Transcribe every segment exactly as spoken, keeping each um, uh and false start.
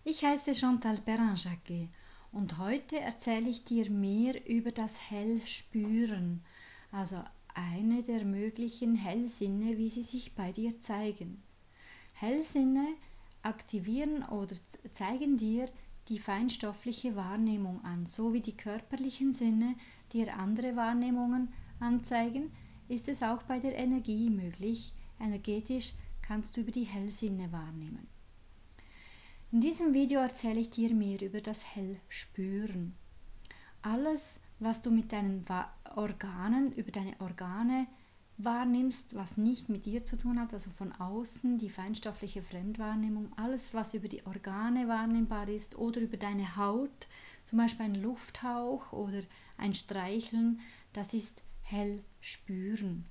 Ich heiße Chantal Perrin-Jacquet und heute erzähle ich dir mehr über das Hellspüren, also eine der möglichen Hellsinne, wie sie sich bei dir zeigen. Hellsinne aktivieren oder zeigen dir die feinstoffliche Wahrnehmung an, so wie die körperlichen Sinne dir andere Wahrnehmungen anzeigen, ist es auch bei der Energie möglich. Energetisch kannst du über die Hellsinne wahrnehmen. In diesem Video erzähle ich dir mehr über das Hellspüren. Alles, was du mit deinen Organen, über deine Organe wahrnimmst, was nicht mit dir zu tun hat, also von außen, die feinstoffliche Fremdwahrnehmung, alles, was über die Organe wahrnehmbar ist oder über deine Haut, zum Beispiel ein Lufthauch oder ein Streicheln, das ist Hellspüren.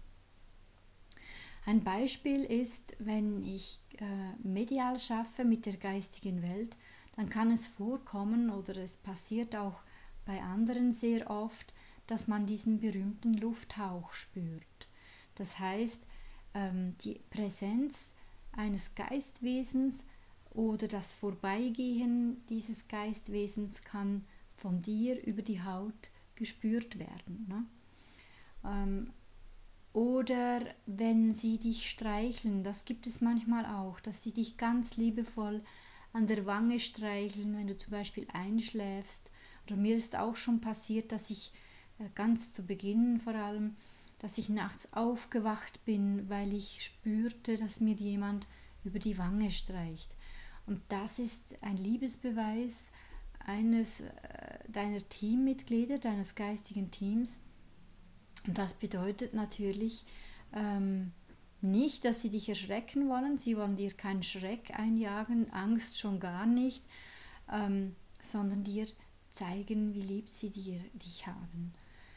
Ein Beispiel ist, wenn ich äh, medial schaffe mit der geistigen Welt, dann kann es vorkommen oder es passiert auch bei anderen sehr oft, dass man diesen berühmten Lufthauch spürt. Das heißt, ähm, die Präsenz eines Geistwesens oder das Vorbeigehen dieses Geistwesens kann von dir über die Haut gespürt werden, ne? Ähm, Oder wenn sie dich streicheln, das gibt es manchmal auch, dass sie dich ganz liebevoll an der Wange streicheln, wenn du zum Beispiel einschläfst. Oder mir ist auch schon passiert, dass ich ganz zu Beginn vor allem, dass ich nachts aufgewacht bin, weil ich spürte, dass mir jemand über die Wange streicht. Und das ist ein Liebesbeweis eines deiner Teammitglieder, deines geistigen Teams. Und das bedeutet natürlich ähm, nicht, dass sie dich erschrecken wollen. Sie wollen dir keinen Schreck einjagen, Angst schon gar nicht, ähm, sondern dir zeigen, wie lieb sie dir, dich haben.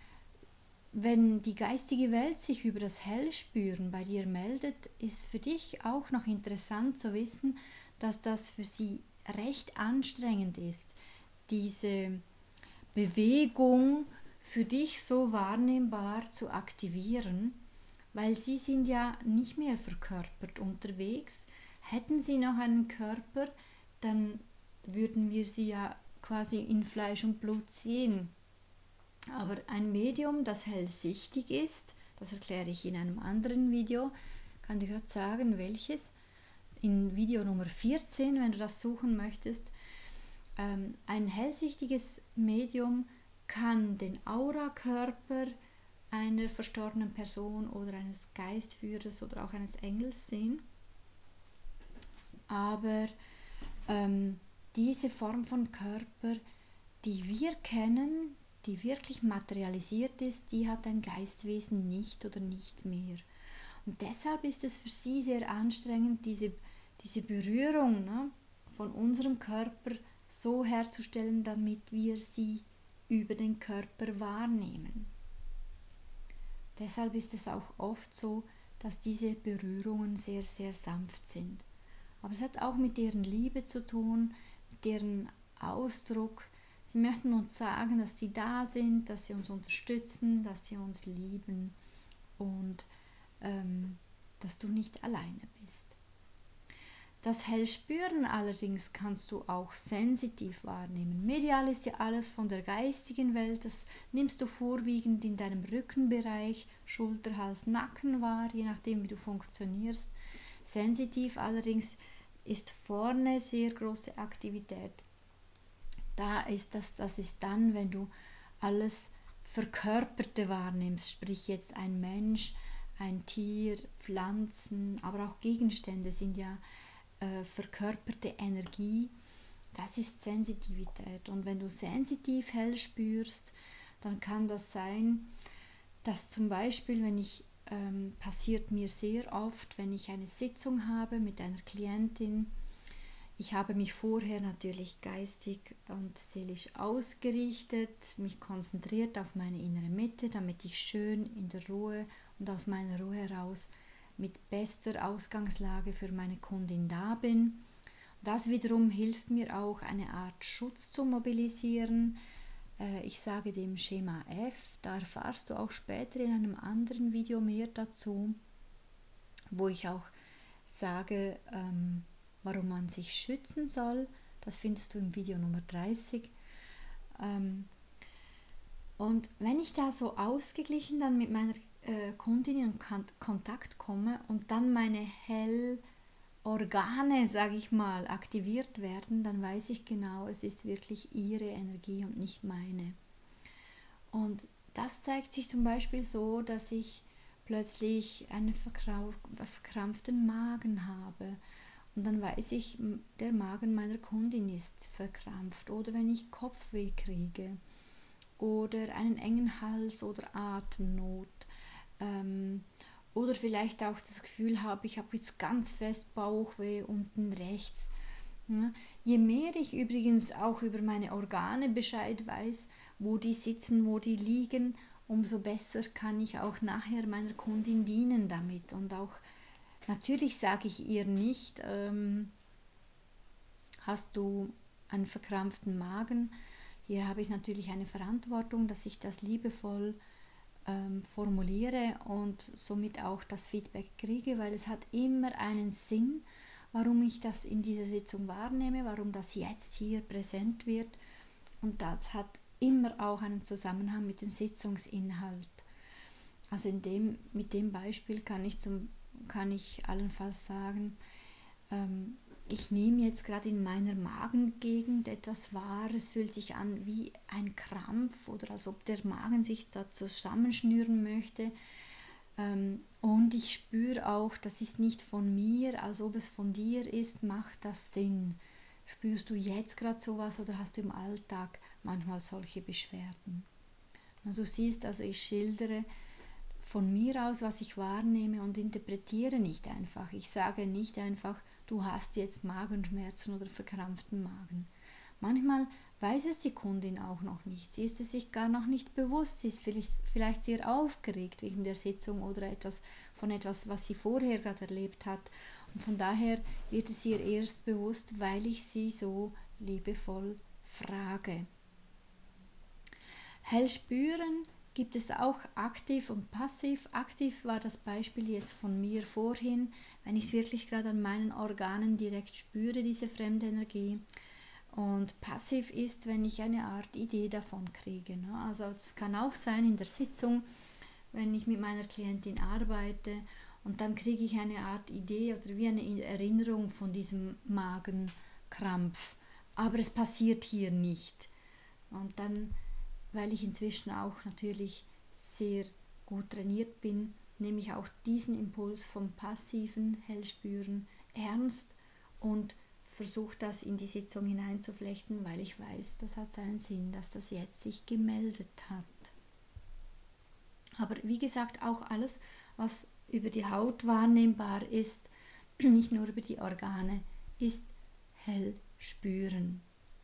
Wenn die geistige Welt sich über das Hellspüren bei dir meldet, ist für dich auch noch interessant zu wissen, dass das für sie recht anstrengend ist, diese Bewegung für dich so wahrnehmbar zu aktivieren, weil sie sind ja nicht mehr verkörpert unterwegs. Hätten sie noch einen Körper, dann würden wir sie ja quasi in Fleisch und Blut sehen. Aber ein Medium, das hellsichtig ist, das erkläre ich in einem anderen Video, kann dir gerade sagen, welches, in Video Nummer vierzehn, wenn du das suchen möchtest. Ähm, ein hellsichtiges Medium kann den Aurakörper einer verstorbenen Person oder eines Geistführers oder auch eines Engels sehen. Aber ähm, diese Form von Körper, die wir kennen, die wirklich materialisiert ist, die hat ein Geistwesen nicht oder nicht mehr. Und deshalb ist es für sie sehr anstrengend, diese, diese Berührung, ne, von unserem Körper so herzustellen, damit wir sie über den Körper wahrnehmen. Deshalb ist es auch oft so, dass diese Berührungen sehr, sehr sanft sind. Aber es hat auch mit deren Liebe zu tun, mit deren Ausdruck. Sie möchten uns sagen, dass sie da sind, dass sie uns unterstützen, dass sie uns lieben und ähm, dass du nicht alleine bist. Das Hellspüren allerdings kannst du auch sensitiv wahrnehmen. Medial ist ja alles von der geistigen Welt, das nimmst du vorwiegend in deinem Rückenbereich, Schulter, Hals, Nacken wahr, je nachdem wie du funktionierst. Sensitiv allerdings ist vorne sehr große Aktivität. Da ist das, das ist dann, wenn du alles Verkörperte wahrnimmst, sprich jetzt ein Mensch, ein Tier, Pflanzen, aber auch Gegenstände sind ja äh, verkörperte Energie. Das ist Sensitivität. Und wenn du sensitiv hell spürst, dann kann das sein, dass zum Beispiel, wenn ich ähm, passiert mir sehr oft, wenn ich eine Sitzung habe mit einer Klientin, ich habe mich vorher natürlich geistig und seelisch ausgerichtet, mich konzentriert auf meine innere Mitte, damit ich schön in der Ruhe und aus meiner Ruhe heraus mit bester Ausgangslage für meine Kundin da bin. Das wiederum hilft mir auch, eine Art Schutz zu mobilisieren. Ich sage dem Schema F, da erfahrst du auch später in einem anderen Video mehr dazu, wo ich auch sage, warum man sich schützen soll. Das findest du im Video Nummer dreißig. Ähm, und wenn ich da so ausgeglichen dann mit meiner äh, Kundin in Kontakt komme und dann meine Hellorgane, sage ich mal, aktiviert werden, dann weiß ich genau, es ist wirklich ihre Energie und nicht meine. Und das zeigt sich zum Beispiel so, dass ich plötzlich einen verkrampften Magen habe. Und dann weiß ich, der Magen meiner Kundin ist verkrampft. Oder wenn ich Kopfweh kriege. Oder einen engen Hals oder Atemnot. Ähm, oder vielleicht auch das Gefühl habe, ich habe jetzt ganz fest Bauchweh unten rechts. Ja, je mehr ich übrigens auch über meine Organe Bescheid weiß, wo die sitzen, wo die liegen, umso besser kann ich auch nachher meiner Kundin dienen damit. Und auch natürlich sage ich ihr nicht, ähm, hast du einen verkrampften Magen? Hier habe ich natürlich eine Verantwortung, dass ich das liebevoll ähm, formuliere und somit auch das Feedback kriege, weil es hat immer einen Sinn, warum ich das in dieser Sitzung wahrnehme, warum das jetzt hier präsent wird. Und das hat immer auch einen Zusammenhang mit dem Sitzungsinhalt. Also in dem, mit dem Beispiel kann ich, zum, kann ich allenfalls sagen, ähm, ich nehme jetzt gerade in meiner Magengegend etwas wahr, es fühlt sich an wie ein Krampf oder als ob der Magen sich da zusammenschnüren möchte. Ähm, und ich spüre auch, das ist nicht von mir, als ob es von dir ist, macht das Sinn. Spürst du jetzt gerade sowas oder hast du im Alltag manchmal solche Beschwerden? Na, du siehst, also ich schildere von mir aus, was ich wahrnehme und interpretiere nicht einfach. Ich sage nicht einfach, du hast jetzt Magenschmerzen oder verkrampften Magen. Manchmal weiß es die Kundin auch noch nicht. Sie ist es sich gar noch nicht bewusst. Sie ist vielleicht, vielleicht sehr aufgeregt wegen der Sitzung oder etwas von etwas, was sie vorher gerade erlebt hat. Und von daher wird es ihr erst bewusst, weil ich sie so liebevoll frage. Hell spüren gibt es auch aktiv und passiv. Aktiv war das Beispiel jetzt von mir vorhin, wenn ich es wirklich gerade an meinen Organen direkt spüre, diese fremde Energie. Und passiv ist, wenn ich eine Art Idee davon kriege. Also das kann auch sein in der Sitzung, wenn ich mit meiner Klientin arbeite und dann kriege ich eine Art Idee oder wie eine Erinnerung von diesem Magenkrampf. Aber es passiert hier nicht. Und dann, weil ich inzwischen auch natürlich sehr gut trainiert bin, nehme ich auch diesen Impuls vom passiven Hellspüren ernst und versuche das in die Sitzung hineinzuflechten, weil ich weiß, das hat seinen Sinn, dass das jetzt sich gemeldet hat. Aber wie gesagt, auch alles, was über die Haut wahrnehmbar ist, nicht nur über die Organe, ist hell spüren.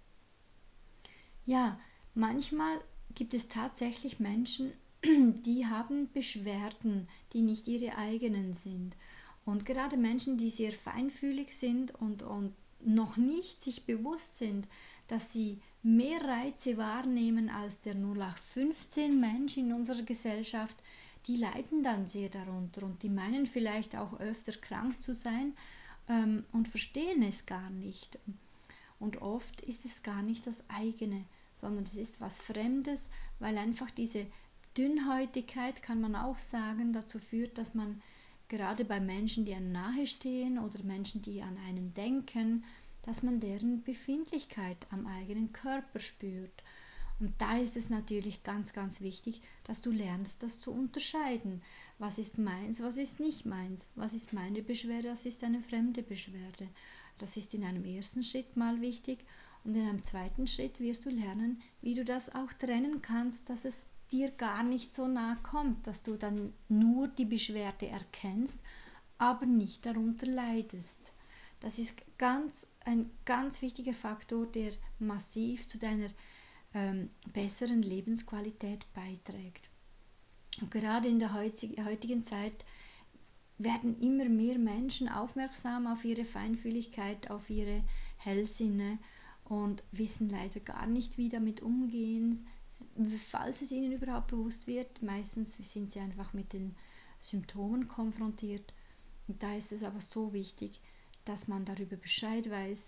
Ja, manchmal gibt es tatsächlich Menschen, die haben Beschwerden, die nicht ihre eigenen sind. Und gerade Menschen, die sehr feinfühlig sind und, und noch nicht sich bewusst sind, dass sie mehr Reize wahrnehmen als der null acht fünfzehn Mensch in unserer Gesellschaft, die leiden dann sehr darunter und die meinen vielleicht auch öfter krank zu sein ähm, und verstehen es gar nicht. Und oft ist es gar nicht das eigene, sondern es ist was Fremdes, weil einfach diese Dünnhäutigkeit, kann man auch sagen, dazu führt, dass man gerade bei Menschen, die einem nahe stehen oder Menschen, die an einen denken, dass man deren Befindlichkeit am eigenen Körper spürt. Und da ist es natürlich ganz, ganz wichtig, dass du lernst, das zu unterscheiden. Was ist meins, was ist nicht meins? Was ist meine Beschwerde, was ist eine fremde Beschwerde? Das ist in einem ersten Schritt mal wichtig. Und in einem zweiten Schritt wirst du lernen, wie du das auch trennen kannst, dass es dir gar nicht so nahe kommt, dass du dann nur die Beschwerde erkennst, aber nicht darunter leidest. Das ist ganz, ein ganz wichtiger Faktor, der massiv zu deiner ähm, besseren Lebensqualität beiträgt. Und gerade in der heutigen Zeit werden immer mehr Menschen aufmerksam auf ihre Feinfühligkeit, auf ihre Hellsinne und wissen leider gar nicht, wie damit umgehen, falls es ihnen überhaupt bewusst wird. Meistens sind sie einfach mit den Symptomen konfrontiert. Und da ist es aber so wichtig, dass man darüber Bescheid weiß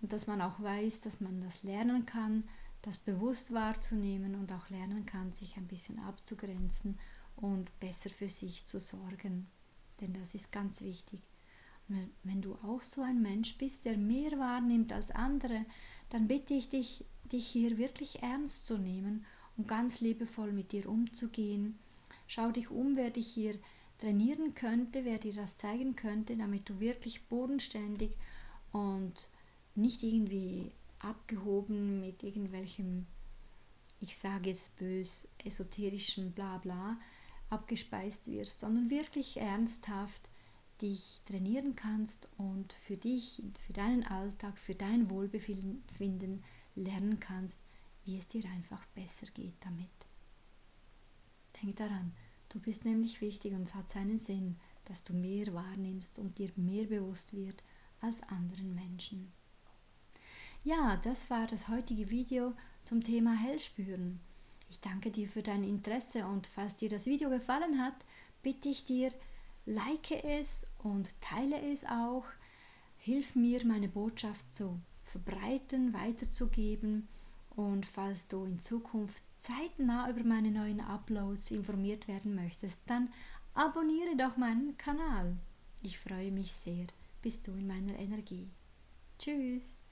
und dass man auch weiß, dass man das lernen kann, das bewusst wahrzunehmen und auch lernen kann, sich ein bisschen abzugrenzen und besser für sich zu sorgen. Denn das ist ganz wichtig. Und wenn du auch so ein Mensch bist, der mehr wahrnimmt als andere, dann bitte ich dich, dich hier wirklich ernst zu nehmen und ganz liebevoll mit dir umzugehen. Schau dich um, wer dich hier trainieren könnte, wer dir das zeigen könnte, damit du wirklich bodenständig und nicht irgendwie abgehoben mit irgendwelchem, ich sage es bös, esoterischen Blabla abgespeist wirst, sondern wirklich ernsthaft dich trainieren kannst und für dich, für deinen Alltag, für dein Wohlbefinden lernen kannst, wie es dir einfach besser geht damit. Denk daran, du bist nämlich wichtig und es hat seinen Sinn, dass du mehr wahrnimmst und dir mehr bewusst wird als anderen Menschen. Ja, das war das heutige Video zum Thema Hellspüren. Ich danke dir für dein Interesse und falls dir das Video gefallen hat, bitte ich dir, like es und teile es auch. Hilf mir, meine Botschaft zu verbreiten, weiterzugeben. Und falls du in Zukunft zeitnah über meine neuen Uploads informiert werden möchtest, dann abonniere doch meinen Kanal. Ich freue mich sehr. Bist du in meiner Energie. Tschüss.